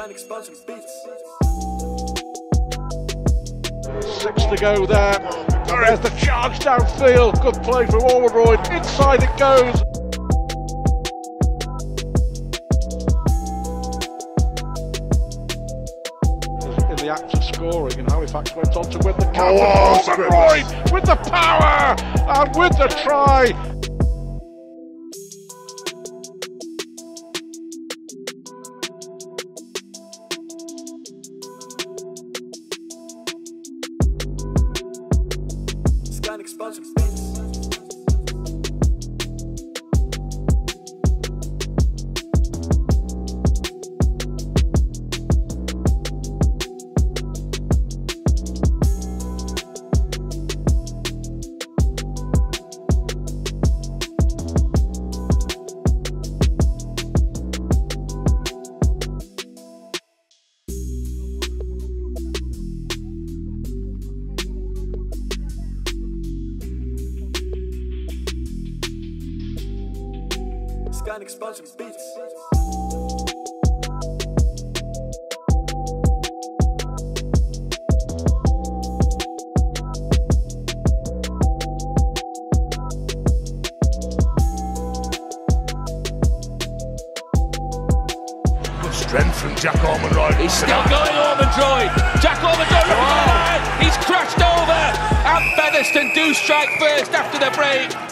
6 to go there. There's the charge downfield. Good play from Ormondroyd. Inside it goes. In the act of scoring, and Halifax went on to win the counter. Ormondroyd with the power and with the try. Explosive beats. Explosive beats. Strength from Jack Ormondroyd. He's still going, Ormondroyd. Jack Ormondroyd looking ahead. He's crashed over. And Featherstone do strike first after the break.